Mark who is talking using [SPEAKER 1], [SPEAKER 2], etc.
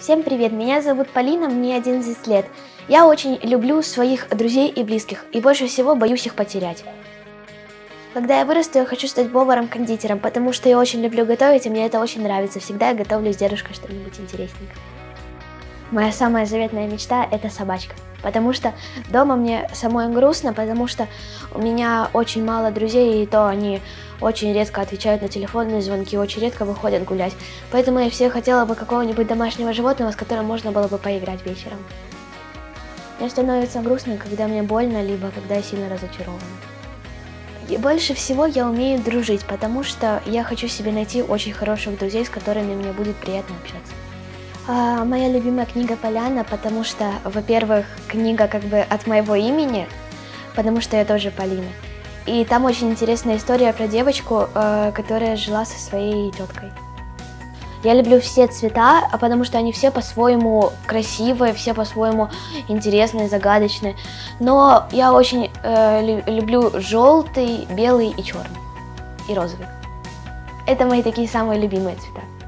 [SPEAKER 1] Всем привет, меня зовут Полина, мне 11 лет. Я очень люблю своих друзей и близких, и больше всего боюсь их потерять. Когда я вырасту, я хочу стать поваром-кондитером, потому что я очень люблю готовить, и мне это очень нравится. Всегда я готовлю с дедушкой что-нибудь интересненькое. Моя самая заветная мечта – это собачка, потому что дома мне самой грустно, потому что у меня очень мало друзей, и то они очень редко отвечают на телефонные звонки, очень редко выходят гулять. Поэтому я все хотела бы какого-нибудь домашнего животного, с которым можно было бы поиграть вечером. Мне становится грустно, когда мне больно, либо когда я сильно разочарована. И больше всего я умею дружить, потому что я хочу себе найти очень хороших друзей, с которыми мне будет приятно общаться. Моя любимая книга «Поляна», потому что, во-первых, книга как бы от моего имени, потому что я тоже Полина. И там очень интересная история про девочку, которая жила со своей теткой. Я люблю все цвета, потому что они все по-своему красивые, все по-своему интересные, загадочные. Но я очень люблю желтый, белый и черный, и розовый. Это мои такие самые любимые цвета.